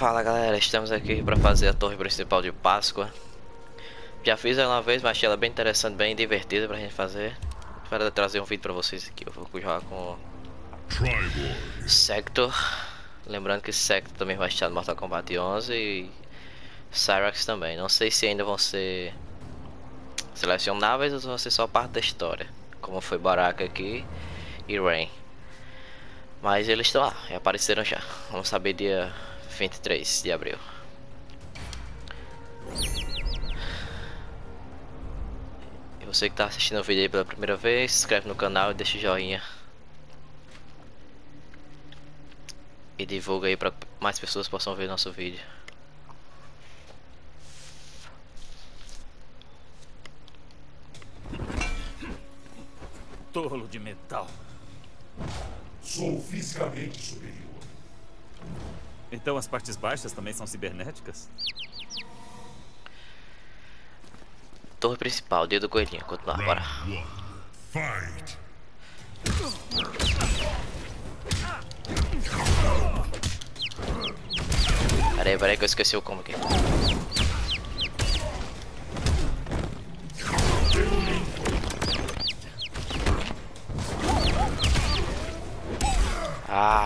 Fala galera, estamos aqui para fazer a torre principal de Páscoa. Já fiz ela uma vez, mas achei ela bem interessante, bem divertida pra gente fazer. Para trazer um vídeo pra vocês aqui, eu vou jogar com Sector. Lembrando que Sector também vai estar no Mortal Kombat 11 e Cyrax também. Não sei se ainda vão ser selecionáveis ou vão ser só parte da história, como foi Baraka aqui e Rain. Mas eles estão lá, já apareceram já. Vamos saber dia 23 de abril. E você que está assistindo o vídeo aí pela primeira vez, se inscreve no canal e deixa o joinha. E divulga aí para mais pessoas possam ver nosso vídeo. Tolo de metal. Sou fisicamente superior. Então as partes baixas também são cibernéticas? Torre principal, dia do coelhinho, continuar, bora. Fight. Peraí que eu esqueci o combo aqui. Ah.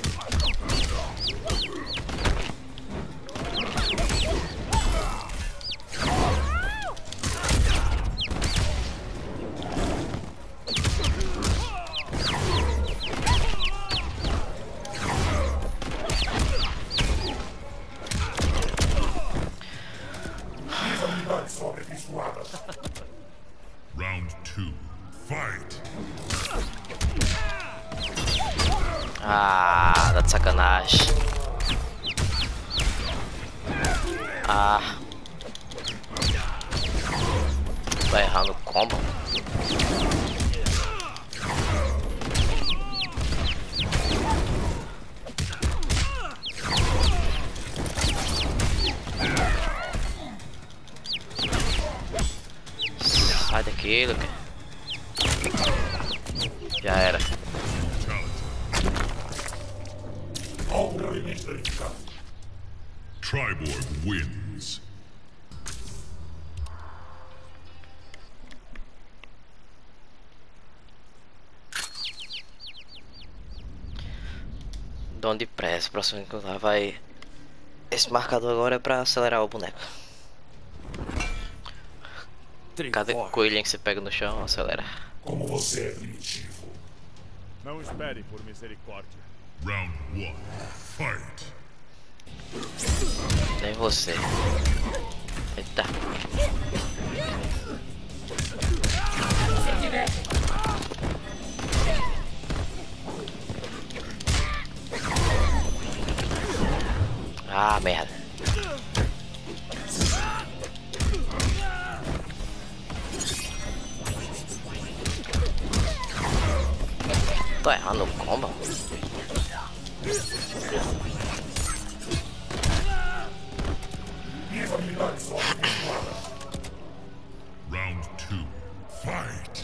Round 2. Fight. Ah, tá de sacanagem. Ah. Vai errar no combo. Sai daqui, Luke. Já era. Obviamente verificado. Triborg wins. Dom de pressa, próximo que lá vai. Esse marcador agora é pra acelerar o boneco. Cada coelhinho que você pega no chão, acelera. Como você é primitivo. Não espere por misericórdia. Round 1. Fight. Nem você. Eita. Ah, merda. Tô errando o combo. Round 2. Fight.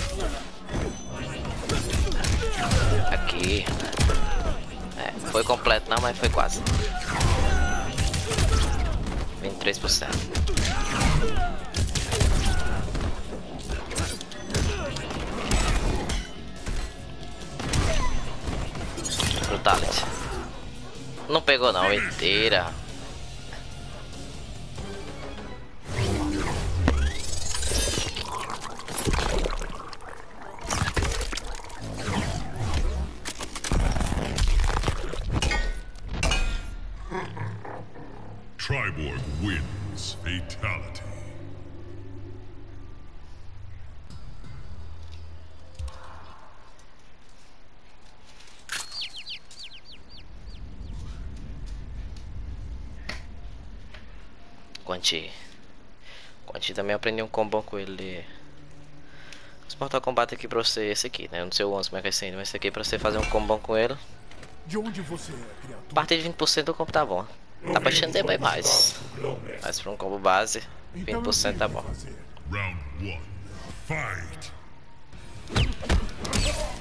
Aqui. É, foi completo não, mas foi quase. 23%. Brutality. Não pegou não, inteira. Triborg wins. Fatality. Quanti também aprendi um combo com ele. Os Mortal Kombat aqui pra você, esse aqui, né? Eu não sei o 11 como é que é esse ainda, mas esse aqui pra você fazer um combo com ele. De onde você é, criatura? A partir de 20% o combo tá bom. Tá pra estender bem mais. Mas pra um combo base, 20% tá bom. Round 1. Fight.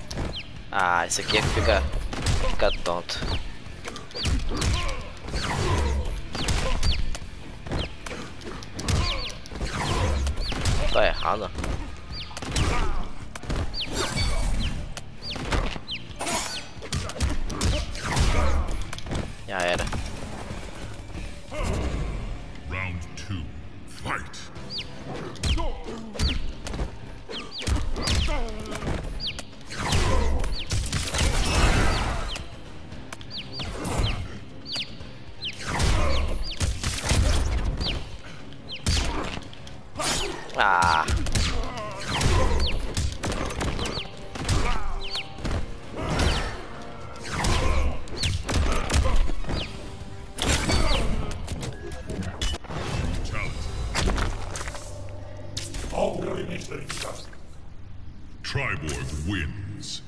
Ah, esse aqui é que fica tonto. Ah, não. Já era. Round 2. Fight. Ah. Algo gravemente danificado. Triborg wins.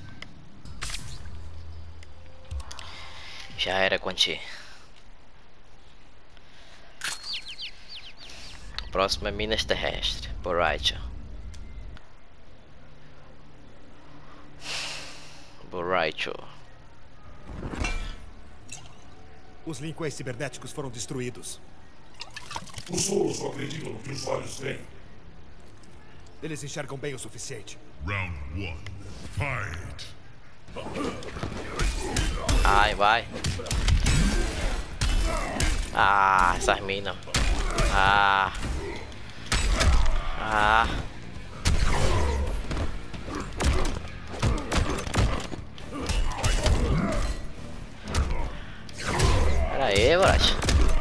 Já era, Quanti. Próximo é Minas Terrestre, Borracho. Borracho. Os lincolns cibernéticos foram destruídos. Os solos só acreditam no que os olhos veem. Eles enxergam bem o suficiente. Round 1. Fight. Ai, vai. Ah, essas minas. Ah. Ah. Pera aí, Borat.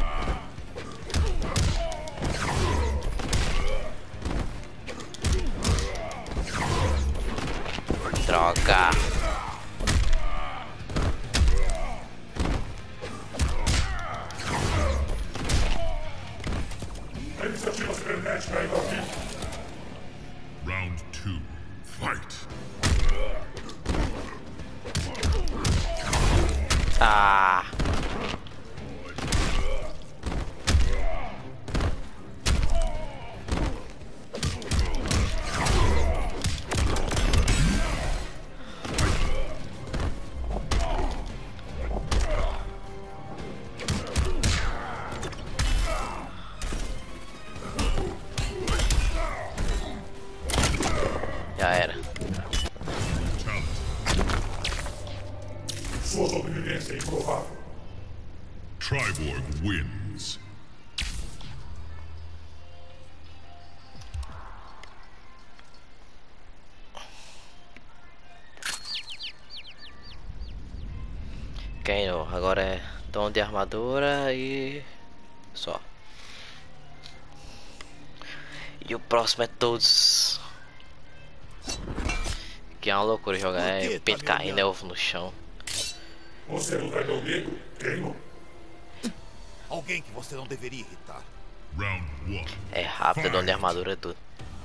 Droga. A iniciativa cibernética ainda vive. Round 2. Fight. Ah. Já era. Sua sobrevivência é improvável. Triborg wins. Ganhou. Agora é dom de armadura e só. E o próximo é todos. Que é uma loucura jogar. É peito caindo, é ovo no chão. Você não vai meu medo? Queimo. Alguém que você não deveria irritar. Round 1. É rápido, dom de armadura, é tudo.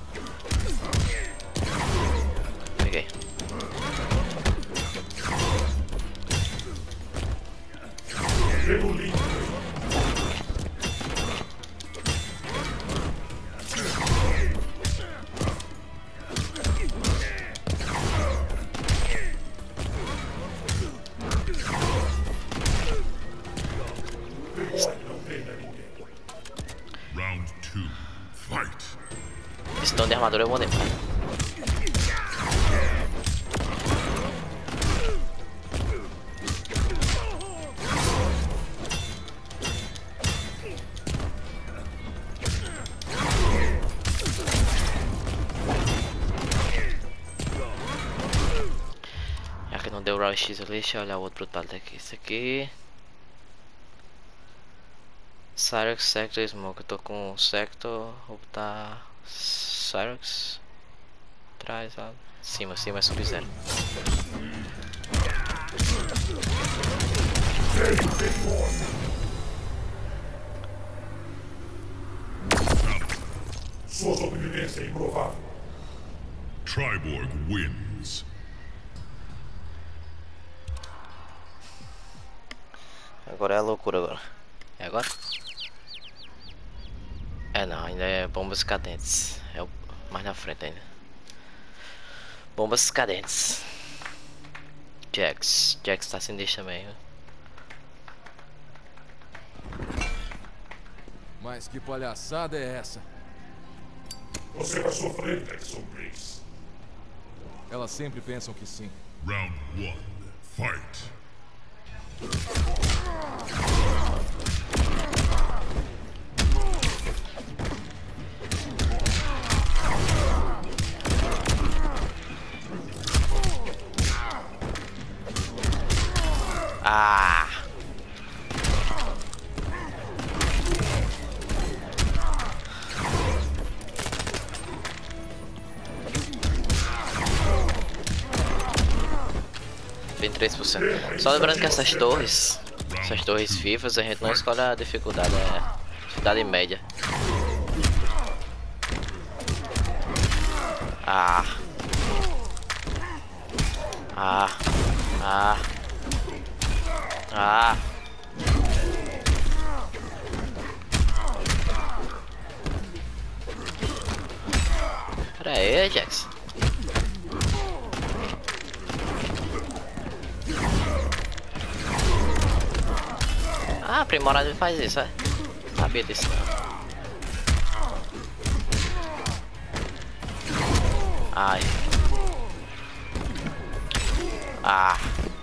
Peguei. Demolindo. Round 2. Fight. Esse dom de armadura é bom demais. Já que não deu o Raw X ali, deixa eu olhar o outro brutal daqui. Esse aqui. Cyrax, Sector e Smoke. Eu tô com o Sector. Vou botar Cyrax. Atrás, lá. Cima é Sub-Zero. Sua sobrevivência é improvável. Triborg wins. Agora é a loucura agora. É agora? É não, ainda é bombas cadentes. É o mais na frente ainda. Bombas cadentes. Jax tá sem deixa também. Viu? Mas que palhaçada é essa? Você vai sofrer, Jackson Briggs. Elas sempre pensam que sim. Round 1. Fight. Ah! Só lembrando que essas torres FIFAs, a gente não escolhe a dificuldade, é dificuldade média. Ah. Ah. Ah. Ah. Pera aí, Jax. Ah, aprimorado faz isso, é? Sabia disso não. Ai. Ah.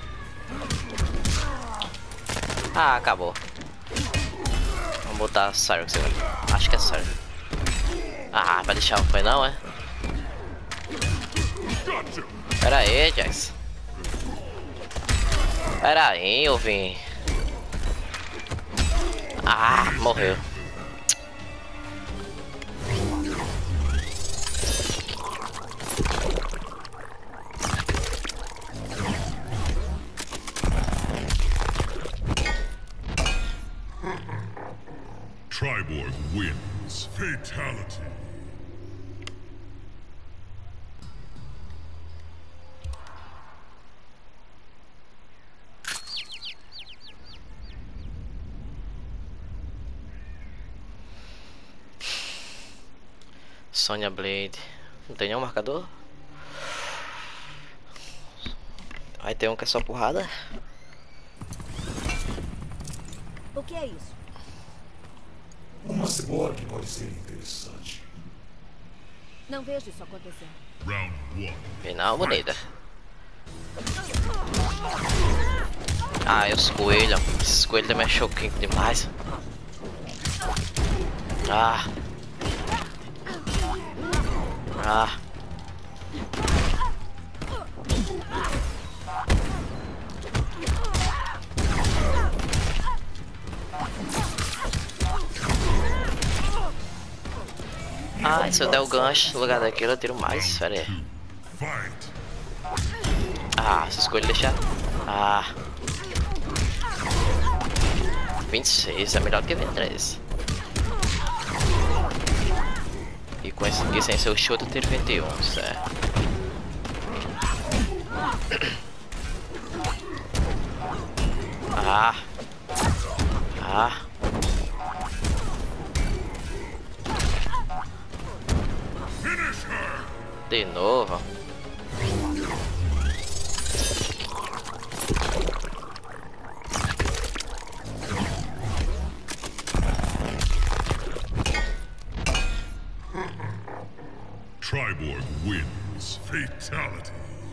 Ah, acabou. Vamos botar Cyrax agora. Acho que é Cyrax. Ah, vai deixar o foi não, é? Pera aí, Jax. Pera aí, eu vim. Ah, morreu. Triborg wins. Fatality. Sonya Blade. Não tem nenhum marcador? Aí tem um que é só porrada. O que é isso? Uma cyborg pode ser interessante. Não vejo isso acontecendo. Round 1. Final bonita. Ah, e os coelhos. Esses coelhos também é choquinho demais. Ah. Ah. Ah, se eu der o gancho no lugar daquilo eu tiro mais, pera aí. Ah, se escolhe deixar. Ah. 26 é melhor que 23. E com esse aqui sem seu chute eu tiro 21, certo? Ah. Ah. De novo. Triborg wins. Fatality.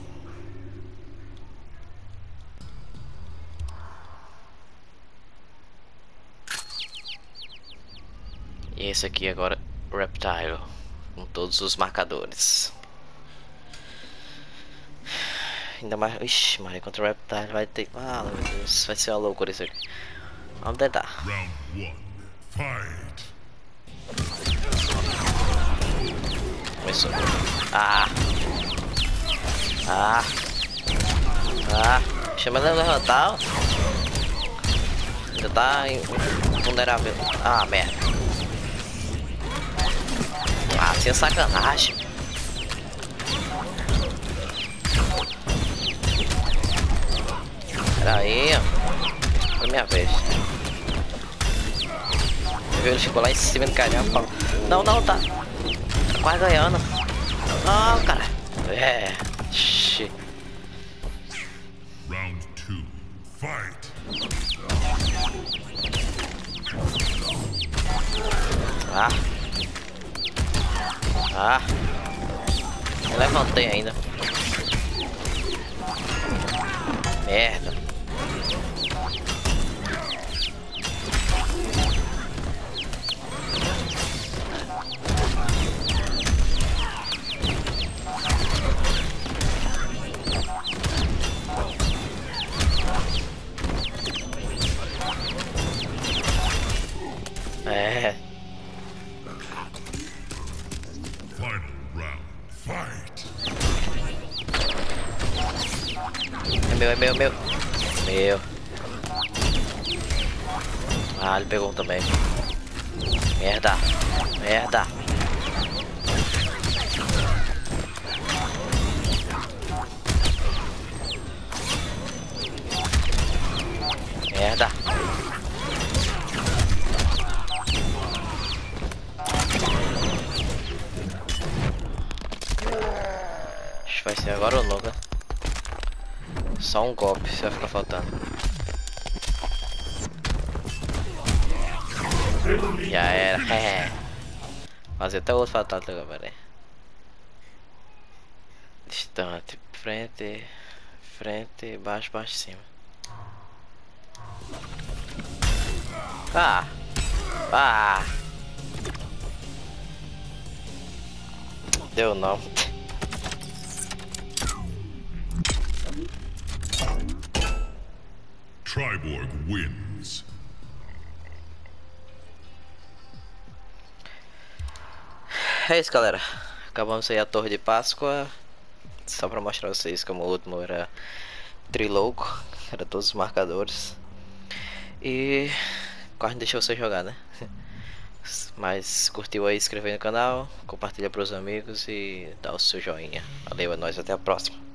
E esse aqui agora, Reptile, com todos os marcadores. Ainda mais, ixi, Maria, contra o Reptile vai ter, ah, meu Deus, vai ser uma loucura isso aqui. Vamos tentar. Round 1. Fight. Começou. Ah. Ah. Ah. Chama ele levantar. Ainda tá vulnerável. Ah, merda. Ah, sem sacanagem. Pera aí, ó. Foi minha vez. Ele ficou lá em cima do canhão e falou: não, não, tá quase ganhando. Não, cara. É. Xi. Round 2. Fight. Ah. Ah, eu levantei ainda. Merda. É. Final round. Fight. É meu, é meu, é meu. Meu. Ah, ele pegou um também. Merda. Merda. Merda. Acho que vai ser agora ou nunca. Só um golpe, se vai ficar faltando. Já era. É. Fazer até outro fatal agora, peraí. Distante, frente, frente, baixo, baixo, cima. Ah! Ah! Deu não. Triborg wins. É isso, galera. Acabamos aí a Torre de Páscoa. Só pra mostrar a vocês como o último era trilouco. Era todos os marcadores. E quase não deixou você jogar, né? Mas curtiu aí, inscreve no canal, compartilha pros amigos e dá o seu joinha. Valeu, é nóis, até a próxima.